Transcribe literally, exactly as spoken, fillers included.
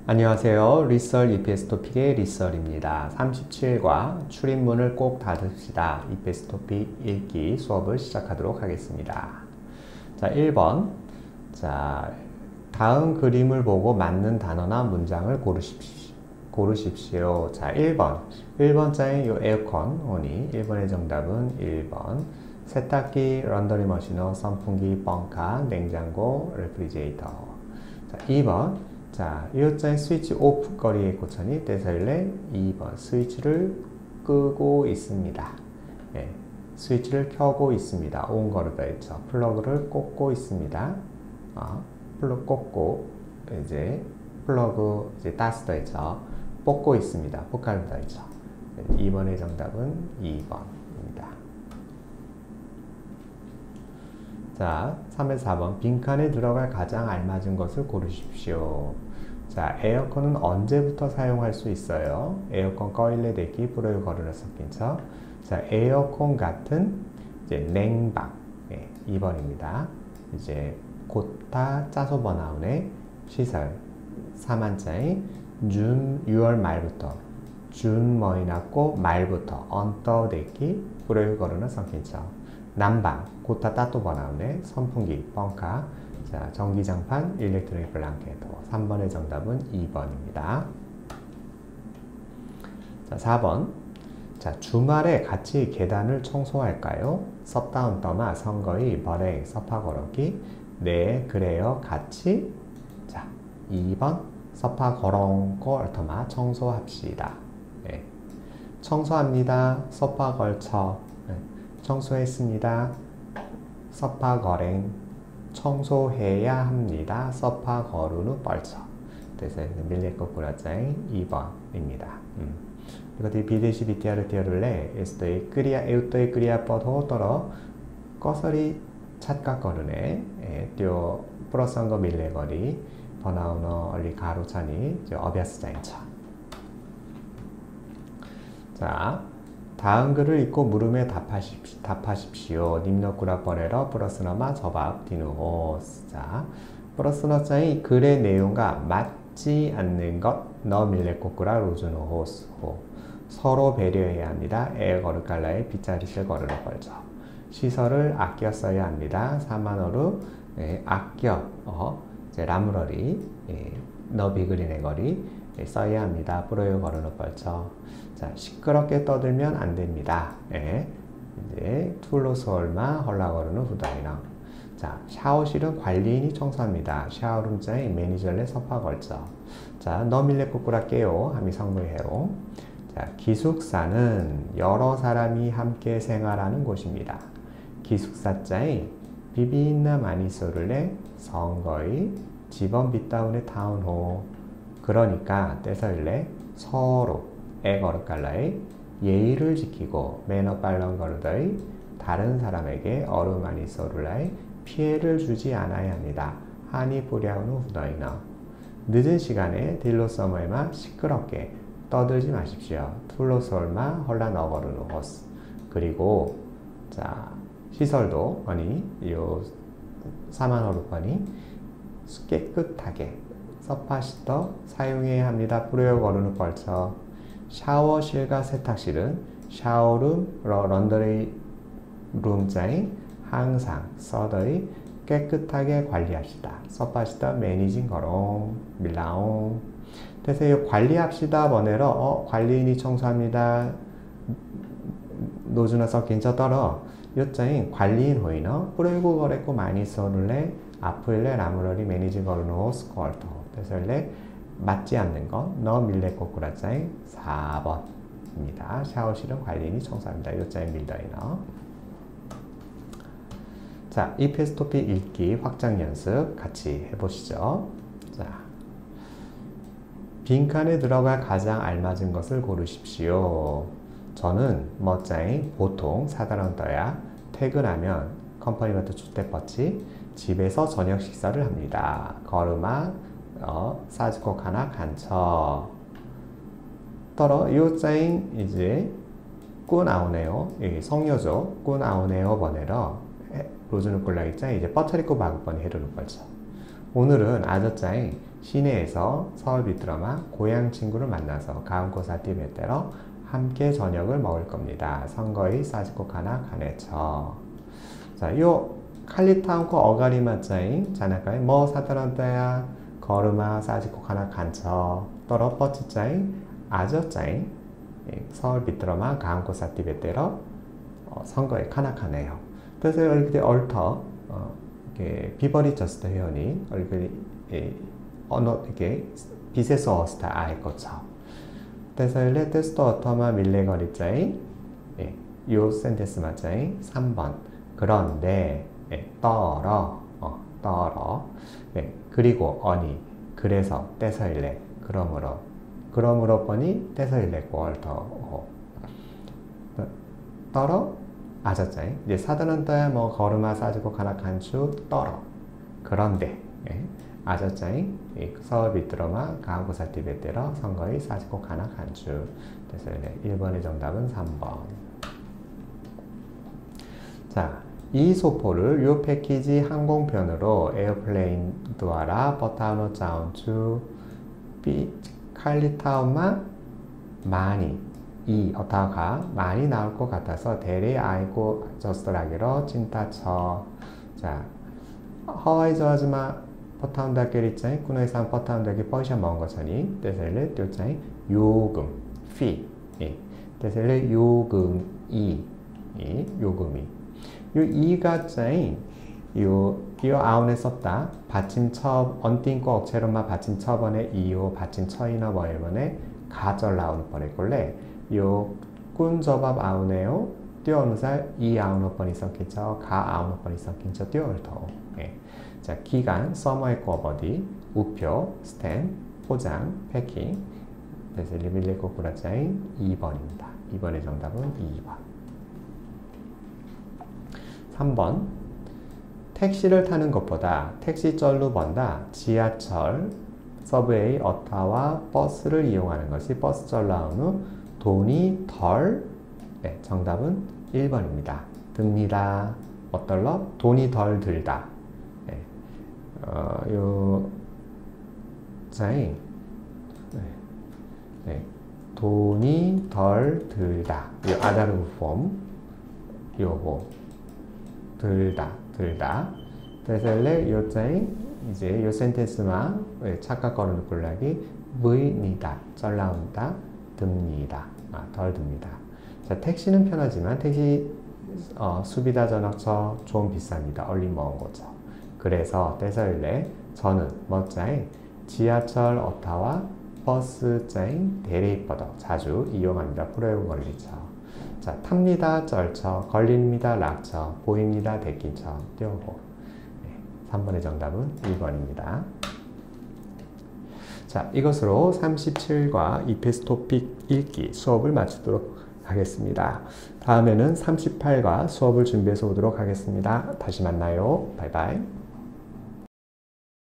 안녕하세요. 리썰 이피에스 토픽의 리썰입니다. 삼십칠과 출입문을 꼭 닫읍시다. 이피에스 토픽 읽기 수업을 시작하도록 하겠습니다. 자, 일 번. 자, 다음 그림을 보고 맞는 단어나 문장을 고르십시오. 고르십시오. 자, 일 번. 일 번자인 요 에어컨 오니 일 번의 정답은 일 번. 세탁기, 런더리 머신어, 선풍기, 뻥카, 냉장고, 레프리지레이터. 자, 이 번. 자, 이어자의 스위치 오프 거리의 고천이 떼서일래 이 번 스위치를 끄고 있습니다. 예, 스위치를 켜고 있습니다. 온 거를 더했죠. 플러그를 꽂고 있습니다. 어, 플러그 꽂고 이제 플러그 이제 따스 더했죠. 뽑고 있습니다. 포칼을 더했죠. 이 번의 정답은 이 번입니다. 자, 삼에서 사 번. 빈칸에 들어갈 가장 알맞은 것을 고르십시오. 자, 에어컨은 언제부터 사용할 수 있어요? 에어컨 꺼일래 대기 불어요 걸으러 섞인 척. 자, 에어컨 같은 이제 냉방. 예, 이 번입니다. 이제 곧다 짜소 번아운의 시설. 삼 한자의 준 유월 말부터 준 머이 났고 말부터 언떠 대기 불어요 걸으러 섞인 척. 난방, 곧다 따또 번아운의 선풍기, 뻥카. 자, 전기장판, 일렉트로닉 블랑케토. 삼 번의 정답은 이 번입니다. 자, 사 번. 자, 주말에 같이 계단을 청소할까요? 섭다운 떠마 선거의 버랭 서파 걸어기. 네, 그래요. 같이. 자, 이 번. 서파 걸어고 얼터마 청소합시다. 네. 청소합니다. 서파 걸쳐. 네. 청소했습니다. 서파 거랭. 청소해야 합니다. 서파 거루는 뻘쳐. 그래서 밀레코 꾸라짜이 이 번입니다. 음. 이것들이 비데시 비티아르 티아르레 에스토이 끄리아 에우토이 끄리아 뻗어 떨어 꺼서리 찻가 거르네 띄어 플러스한 거 밀레거리 버나우너 얼리 가로차니 어비아스자인차. 자, 다음 글을 읽고 물음에 답하십시오. 답하십시오. 님너꾸라 뻔해러 플러스너마 저밥 디누호스. 자, 플러스너자의 글의 내용과 맞지 않는 것 너 밀레꼬꾸라 로즈노호스. 서로 배려해야 합니다. 에 거르깔라의 빗자리실 거르러 걸죠. 시설을 아껴 써야 합니다. 사만어루 예, 아껴 어, 이제 라무러리 예, 너 비그린의 거리 예, 써야 합니다. 뿌려요 거르러 걸죠. 자, 시끄럽게 떠들면 안 됩니다. 예. 이제 툴로스 얼마 헐라거르는 후다이나. 자, 샤워실은 관리인이 청소합니다. 샤워룸자의 매니저를 서파 걸죠. 자, 너밀레 꾸꾸라 깨요. 함이 성물해요. 자, 기숙사는 여러 사람이 함께 생활하는 곳입니다. 기숙사자의 비비인나 마니소를내 선거의 집원 빗다운의 타운호. 그러니까 떼서일래 서로 에거르깔라의 예의를 지키고 매너 빨런 거르더의 다른 사람에게 어루마니 소룰라의 피해를 주지 않아야 합니다. 하니 뿌려오는 후더이너. 늦은 시간에 딜로 서머에마 시끄럽게 떠들지 마십시오. 툴로 설마 헐라 너거르는 호스. 그리고 자, 시설도 아니 요 사만어루퍼니 깨끗하게 서파시터 사용해야 합니다. 뿌려 거르는 벌쳐. 샤워실과 세탁실은 샤워룸, 런더리 룸자인 항상 서더이 깨끗하게 관리합시다. 서파시다 매니징 거롱 밀라옹. 그래서 이 관리합시다 번에러 어, 관리인이 청소합니다. 노주나 섞인 저 떨어 요자인 관리인 호이너 뿌리고 거랬고 많이 써눌래 아플래 라무러리 매니징 거르노 스코얼토. 그래서 일래 맞지 않는 것, 너 밀레 꼬꾸라짜인 사 번입니다. 샤워실은 관리인이 청소합니다. 요자인 밀더이너. 자, 이피에스 토픽 읽기 확장 연습 같이 해보시죠. 자, 빈칸에 들어갈 가장 알맞은 것을 고르십시오. 저는 멋자인 보통 사다런 떠야 퇴근하면 컴퍼니마트 주택버치 집에서 저녁 식사를 합니다. 걸음아 어, 사즈코 하나 간처 떨어 요자인 이제 꾸 나오네요. 예, 성요죠. 꾸 나오네요 번에러 로즈누 꿀라 있자 이제 뻐터리코 바구번이 해루는 거죠. 오늘은 아저짜이 시내에서 서울 비트러마 고향 친구를 만나서 가운코사 띠베테러 함께 저녁을 먹을 겁니다. 선거의 사지코카나 가네처. 자, 요 칼리타운코 어가리마짜이 자나까이 뭐 사드런다야 거르마 사지코카나 간처 떨어 뻗치짜이 아저짜이 서울 비트러마 가운코사 띠베테러 어, 선거의 카나카네요. 그래서 얼굴이 얼터 어, 이렇게 비버리 저스트 회원이 얼굴이 예, 언어 이렇게 비세서 어스타 아이 거쳐. 그래서 일레 테스트 어터마 밀레거리짜이 예, 요 센테스 맞짜이 삼 번. 그런데 예, 떨어 어, 떨어 예, 그리고 어니 그래서 떼서 일레 그러므로 그러므로 뻔히 떼서 일레 얼터 어. 떨어 아저짜이 이제 사드는 떠야 뭐 걸음아 싸지고 가나 간추 떨어 그런데 예. 아저짜이 서울 비트러마 가운코사 띠베테러 선거의 싸지고 가나 간추 그래서 일 번의 정답은 삼 번. 자, 이 소포를 요 패키지 항공편으로 에어플레인 두아라 버타우노 짜운추 비 칼리타우마 많이 이 어타가 많이 나올 것 같아서 대리 아이고 저스트라기로 찐따쳐. 자, 하와이 저하지마 퍼타운다길 있자니 꾸노이상 퍼타운다길 뻐셔 먹은 것처니 때셀레 띄었자니 요금 피 예. 때셀레 요금이 이 요금이 요 이가 짜이 요 이어 아운에 썼다 받침 처 언띵고 억체로마 받침 처번에 이요 받침 처이너 버일번에 가절 나오는 뻔에 꼴래 요 꾼저밥 아우네요 뛰어오는 살 이 아우노 뻔이 섞이죠 가 아우노 뻔이 섞이죠 뛰어올터 예. 자 기간 서머의 꼬버디 우표 스탬 포장 패킹 그래서 리밀레코 구라짜인 이 번입니다. 이 번의 정답은 이 번. 삼 번 택시를 타는 것보다 택시 쩔로 번다 지하철 서브웨이 어타와 버스를 이용하는 것이 버스 쩔 나오는 돈이 덜 네, 정답은 일 번입니다. 듭니다. 어떨러? 돈이 덜 들다. 네. 어, 요, 자이, 네. 네. 돈이 덜 들다. 요 아다르 폼, 요거, 들다, 들다. 그래서 요 자이, 이제 요 센텐스마, 착각거리는 꼴락이, 무입니다. 쩔 나온다. 듭니다. 아, 덜 듭니다. 자, 택시는 편하지만 택시 어, 수비다 전학처 좀 비쌉니다. 얼리 먹은 거죠. 그래서 때서일래 저는 멋자인 지하철 어타와 버스자인 대레이버더 자주 이용합니다. 프로야구 걸리죠. 자, 탑니다. 쩔처 걸립니다. 락처 보입니다. 대끼처 띄우고 네, 삼 번의 정답은 일 번입니다. 자, 이것으로 삼십칠과 이피에스 토픽 읽기 수업을 마치도록 하겠습니다. 다음에는 삼십팔과 수업을 준비해서 오도록 하겠습니다. 다시 만나요. 바이바이.